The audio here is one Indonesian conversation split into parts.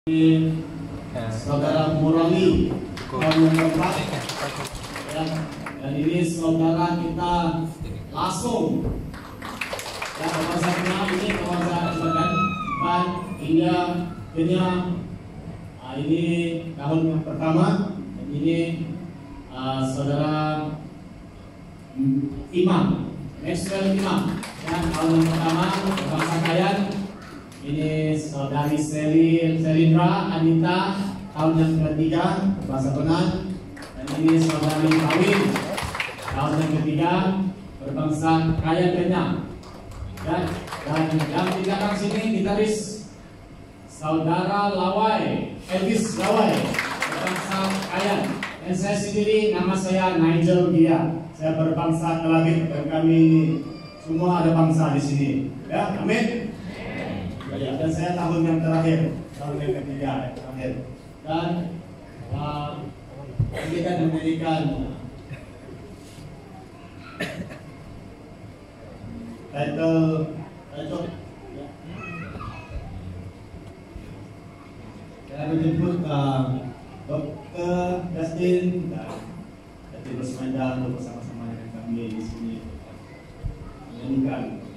Saudara Murali tahun yang keempat ya, dan ini saudara kita langsung ya kawasannya ini kawasan Sebagan Ban hingga Kenya. Ini tahun yang pertama dan ini saudara Imam Maxwell Imam dan tahun yang pertama bangsa Kayan. Ini saudari Selindra Anita tahun yang ketiga berbahasa Benan, dan ini saudari Kawin tahun yang ketiga berbangsa Kayan Kenya. Dan yang di belakang sini gitaris saudara Lawai Elvis Lawai berbangsa Kayan, dan saya sendiri nama saya Nigel Gia, saya berbangsa Kelabit dan kami semua ada bangsa di sini. Ya, amin. Ya, dan saya tahun yang terakhir, tahun yang ketiga terakhir, dan kita memberikan title saya menjemput Dr. Justin dan Dr. Rosmanda untuk bersama-sama dengan kami di sini menyanyikan.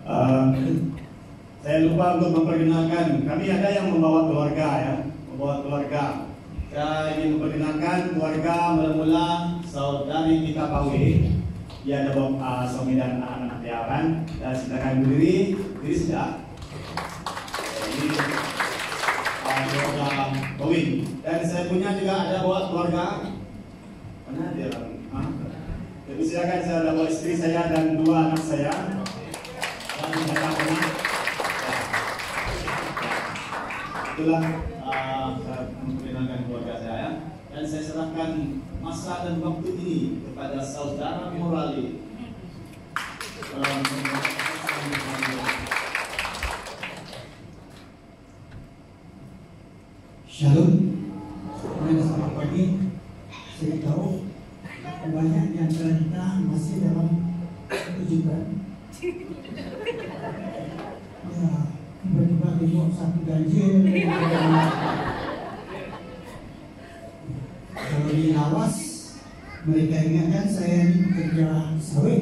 Saya lupa untuk memperkenalkan, kami ada yang membawa keluarga ya, membawa keluarga. Saya ingin memperkenalkan keluarga mula-mula saudari kita Pawi. Dia ada suami dan anak-anak piaran. Dan silakan berdiri sudah. Ini keluarga Pawi. Dan saya punya juga ada bawa keluarga. Mana dia? Jadi silakan, saya ada bawa istri saya dan 2 anak saya. Dan saya pernah. Itulah saya memperkenalkan keluarga saya, dan saya serahkan masa dan waktu ini kepada saudara Morali. Shalom, selamat pagi. Saya tahu banyak di antara kita masih dalam kejutan. Ya, tiba-tiba tengok satu ganjil. Kalau di Lawas, mereka ingatkan saya ini pekerja sawit.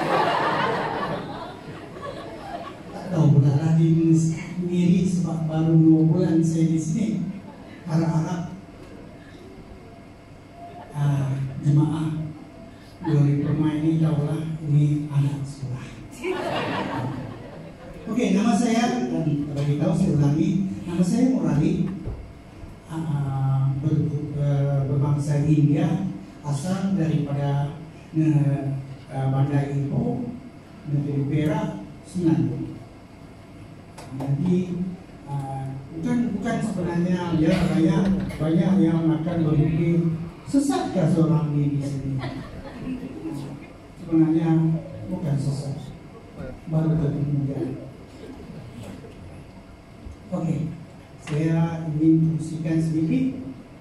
Tak tahu benar lagi sendiri sebab baru 2 bulan saya di sini. Harap-harap jemaah Glory Permai ini tahulah ini anak sekolah. Oke, nama saya, dan bagi tahu saya ulangi, nama saya Morali, berbangsa India, asal daripada Bandar Ipoh, negeri Perak, Senandung. Jadi bukan sebenarnya ya banyak yang akan berpikir sesatkah seorang di sini. Sebenarnya bukan sesat, baru kemudian. Oke, saya ingin fungsikan sedikit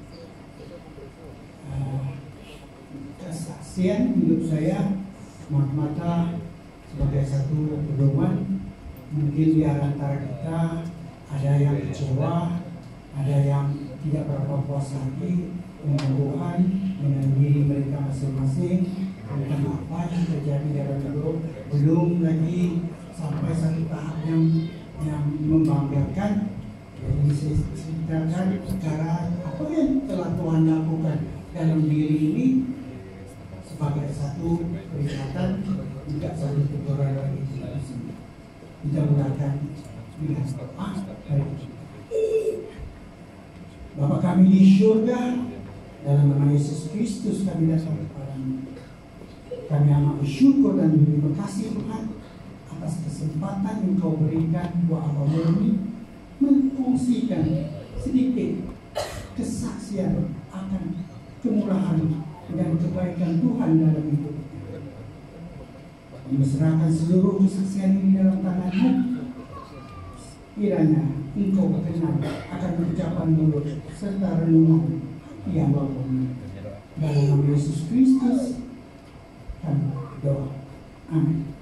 kesaksian hidup saya mata sebagai satu pedoman. Mungkin di antara kita ada yang kecewa, ada yang tidak berapa puas hati dengan Tuhan, dengan diri mereka masing-masing, tentang apa yang terjadi dalam hidup, belum lagi sampai satu tahap yang membanggakan. Jadi saya ceritakan sekarang apa yang telah Tuhan lakukan dalam diri ini sebagai satu peringatan, juga satu teguran bagi kita semua. Kita mulakan dengan doa hari ini. Bapa kami di surga, dalam nama Yesus Kristus kami datang kepadamu. Kami amat bersyukur dan berterima kasih Tuhan atas kesempatan yang Kau berikan buat hamba-Mu ini mengfungsikan sedikit kesaksian akan kemurahan dan kebaikan Tuhan dalam hidup. Diserahkan seluruh kesaksian ini dalam tangan-Mu. Kiranya Engkau berkenan akan ucapan mulut serta renungan yang hamba-Mu. Dalam nama Yesus Kristus kami berdoa. Amin.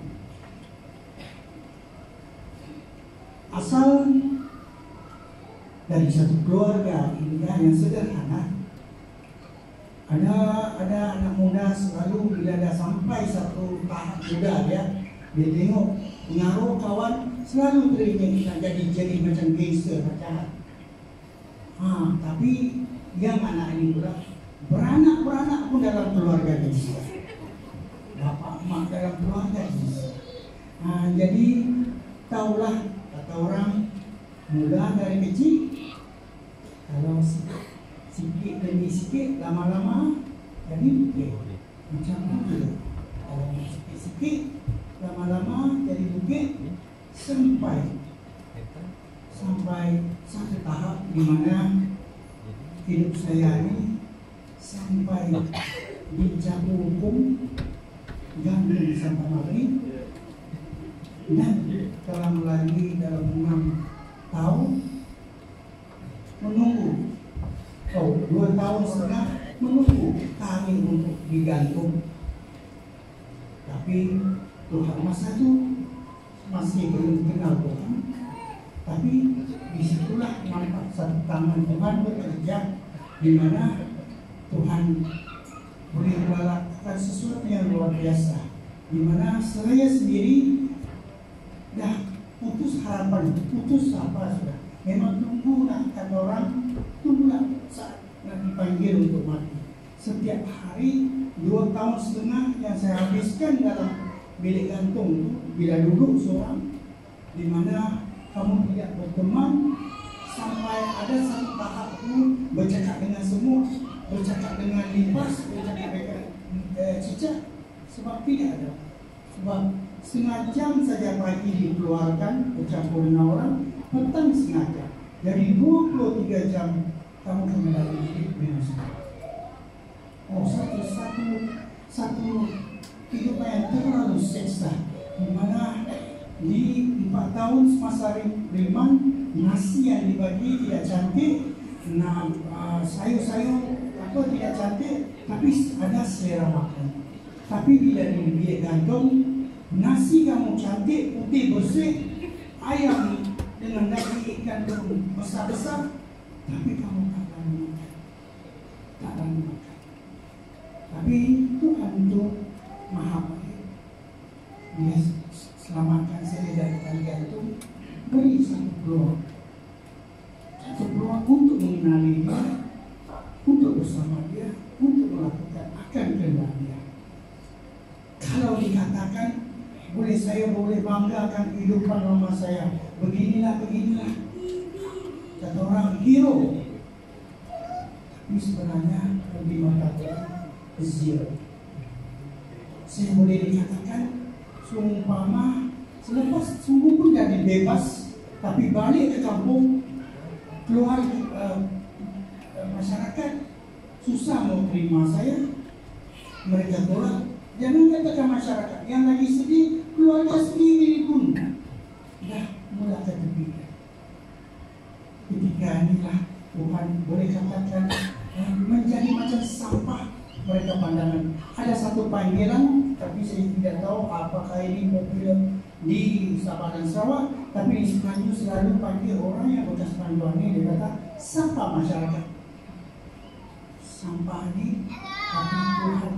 Asal dari satu keluarga India yang sederhana, ada anak muda selalu bila dah sampai satu tahap muda dia tengok pengaruh kawan selalu teringin nak jadi macam gangster macam. Tapi yang anak ini pula beranak pun dalam keluarga gangster. Bapak mak dalam keluarga gangster. Jadi taulah kata orang mula dari kecil, kalau sikit demi sikit lama-lama jadi bukit macam itu. Kalau sikit-sikit lama-lama jadi bukit sampai satu tahap di mana hidup saya ini sampai dijatuh hukum gantung sampai mati, dan telah lagi dalam 6 tahun menunggu 2 tahun setengah menunggu kami untuk digantung. Tapi Tuhan masa itu masih belum kenal Tuhan. Tapi disitulah nampak satu tangan Tuhan bekerja, di mana Tuhan boleh melakukan sesuatu yang luar biasa, di mana saya sendiri dah putus apa sudah. Memang tunggu nak kata orang, tunggulah saat nak dipanggil untuk mati. Setiap hari 2,5 tahun yang saya habiskan dalam bilik gantung itu, bila duduk seorang di mana kamu tidak berteman, sampai ada satu tahap itu bercakap dengan semua, bercakap dengan lipas, bercakap dengan cicak, sebab tidak ada. Sebab setengah jam saja pagi dikeluarkan bercampur dengan orang, petang setengah jam. Jadi 23 jam kamu kembali hidup dengan semua. Oh, satu kehidupan yang terlalu seksa, di mana di 4 tahun semasa Riman, nasi yang dibagi tidak cantik, sayur-sayur apa tidak cantik, tapi ada selera makan. Tapi bila di bilik gantung, nasi kamu cantik, putih bersih, ayam dengan daging ikan besar-besar, tapi kamu tak berani makan. Tak berani makan. Tapi Tuhan itu Maha Baik. Dia selamatkan saya dari kali gantung, beri satu peluang untuk mengenali Dia, untuk bersama Dia, untuk melakukan akan kehendak Dia. Kalau dikatakan saya boleh banggakan kehidupan mama saya, beginilah, kata orang hero, tapi sebenarnya di mata Tuhan zero. Saya boleh dikatakan seumpama selepas sungguh pun jadi bebas, tapi balik ke kampung, keluar masyarakat susah mau terima saya, mereka tolak. Jangan katakan masyarakat yang lagi sedih, keluarga sendiri pun dah mulai terpikir. Ketika inilah Tuhan boleh katakan menjadi macam sampah mereka pandangan. Ada satu panggilan, tapi saya tidak tahu apakah ini populer di Sabah dan Sarawak, tapi di Semenanjung selalu panggil orang yang bekas panduan ini. Dia kata sapa masyarakat. Sampah ini, tapi Tuhan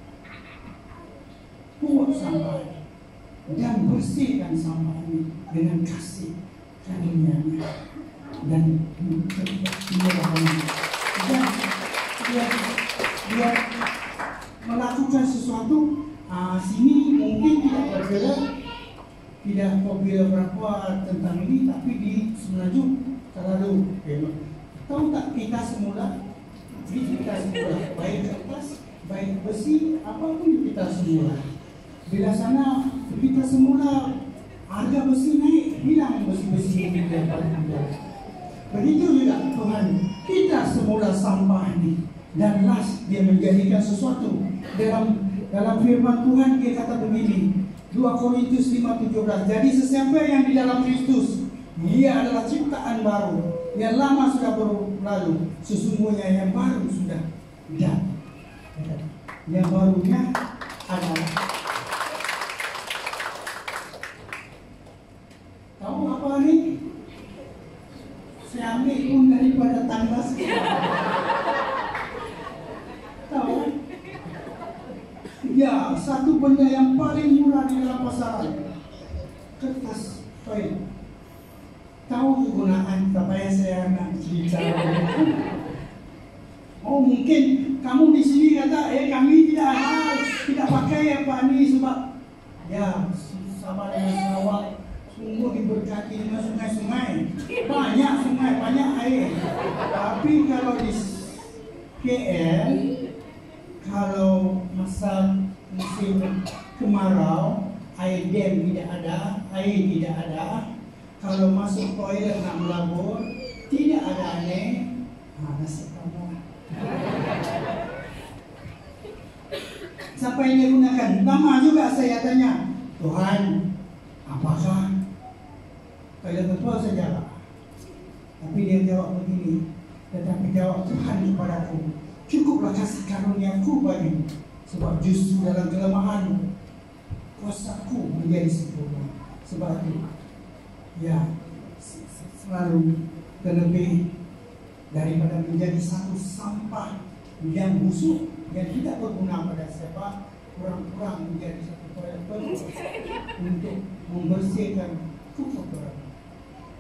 buat sampah dan bersihkan sampah ini dengan kasih karunia-Nya dan kemurahan-Nya. Dan dia melakukan sesuatu. Sini mungkin tidak berbeda, tidak populer berapa tentang ini, tapi di Semenanjung terlalu hebat. Tahu tak kita semula baik kertas, baik besi, apapun kita semula. Bila sana kita semula harga besi naik, hilang besi-besi ini begitu juga Tuhan. Kita semula sampah ini, dan last dia menjadikan sesuatu. Dalam firman Tuhan dia kata begini, 2 Korintus 5:17. Jadi sesiapa yang di dalam Kristus, dia adalah ciptaan baru. Yang lama sudah berlalu, sesungguhnya yang baru sudah datang. Yang barunya adalah, tahu apa ini? Saya ambil pun daripada tangga sekarang. Tahu? Ya, satu benda yang paling murah di dalam pasaran, kertas toilet. Tahu kegunaan, supaya saya nak cerita. Oh, mungkin kamu di sini kata, kami tidak pakai apa ini sebab ya Sabah dan Sarawak sungguh diberkati dengan sungai-sungai, banyak air. Tapi kalau di KL, kalau masa musim kemarau, air dam tidak ada, kalau masuk toilet nak melabur, tidak ada air, nasib kamu. Siapa yang dia gunakan? Lama juga saya tanya, Tuhan, apakah toilet betul saja? Tapi dia jawab begini, tetapi jawab Tuhan kepadaku, cukuplah kasih karunia-Ku bagimu, sebab justru dalam kelemahanmu kuasa-Ku menjadi sempurna. Sebab itu, ya, selalu terlebih daripada menjadi satu sampah yang busuk, yang tidak berguna pada siapa, kurang-kurang menjadi satu toilet penuh untuk membersihkan kekotoran.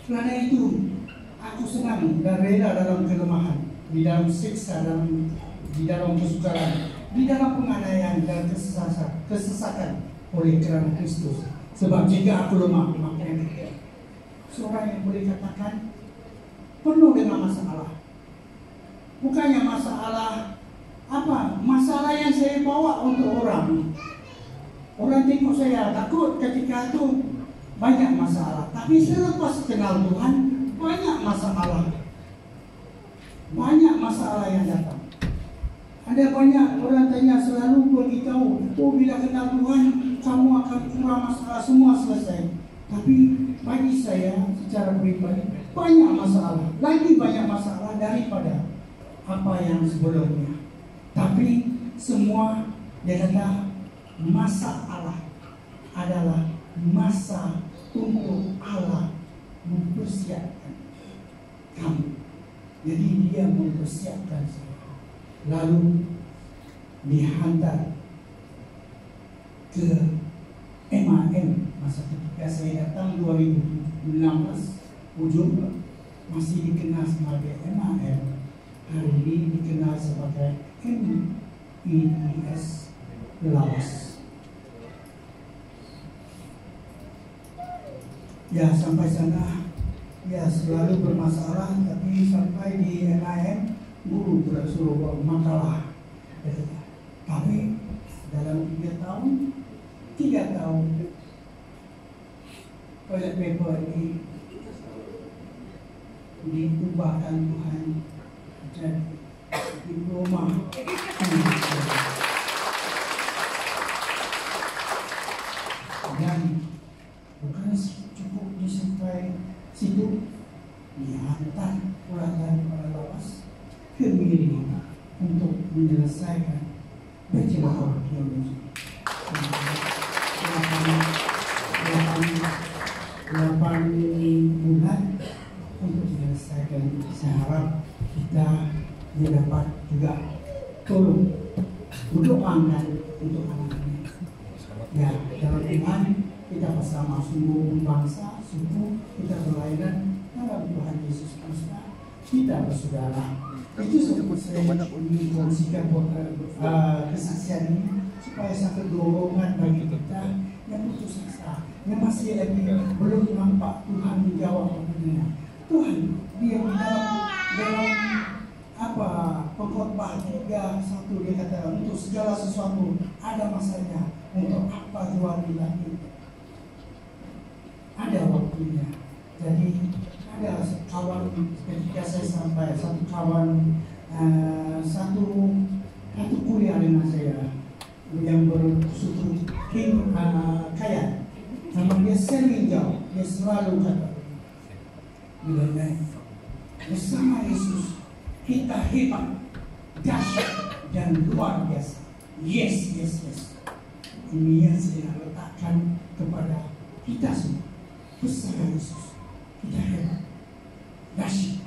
Karena itu aku senang dan rela dalam kelemahan, di dalam siksa, di dalam kesukaran, di dalam penganiayaan dan kesesakan oleh kerana Kristus. Sebab jika aku lemah, maka yang ketiga. Seorang yang boleh katakan penuh dengan masalah. Bukannya masalah apa? Masalah yang saya bawa untuk orang. Orang tengok saya takut ketika itu banyak masalah. Tapi selepas kenal Tuhan, banyak masalah. Banyak masalah yang datang. Ada banyak orang tanya selalu beritahu, oh bila kenal Tuhan, kamu akan kurang masalah, semua selesai. Tapi bagi saya secara pribadi, banyak masalah. Lagi banyak masalah daripada apa yang sebelumnya. Tapi semua dia kata masa Allah adalah masa untuk Allah mempersiapkan kamu. Jadi dia mempersiapkan saya. Lalu dihantar ke MAM masa ketika saya datang 2016 ujung masih dikenal sebagai MAM. Hari ini dikenal sebagai MEDS Laos. Ya sampai sana ya selalu bermasalah, tapi sampai di MAM guru tidak suruh buat makalah. Tapi dalam 3 tahun toilet paper ini diubahkan Tuhan jadi diploma. Dan bukan cukup sampai situ, dihantar pula daripada Laos ke Miri untuk menyelesaikan bachelor teologi. 8 bulan untuk menyelesaikan. Saya harap kita dapat juga tolong berdoakan untuk anak-anak. Ya, dalam iman kita bersama sungguh bangsa, suku kita berlainan dalam Tuhan Yesus Kristus. Kita bersaudara. Itu sebut saya ingin kongsikan kesaksian ini supaya satu dorongan bagi kita yang putus asa, yang masih lagi belum nampak Tuhan menjawab pertanyaannya. Tuhan dia dalam apa Pengkhotbah 3:1 dia kata untuk segala sesuatu ada masanya, untuk apa jual lagi ada waktunya. Jadi ada kawan ketika saya sampai satu kawan satu kuliah dengan saya yang bersuku kaya, nama dia Selin Jauh. Dia selalu kata bila naik bersama Yesus kita hebat, dahsyat dan luar biasa. Yes. Ini yang saya letakkan kepada kita semua. Bersama Yesus kita hebat, dahsyat